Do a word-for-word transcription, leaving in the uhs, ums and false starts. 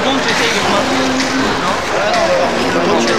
punto y sei che qualcuno, no? Eh no, no, no.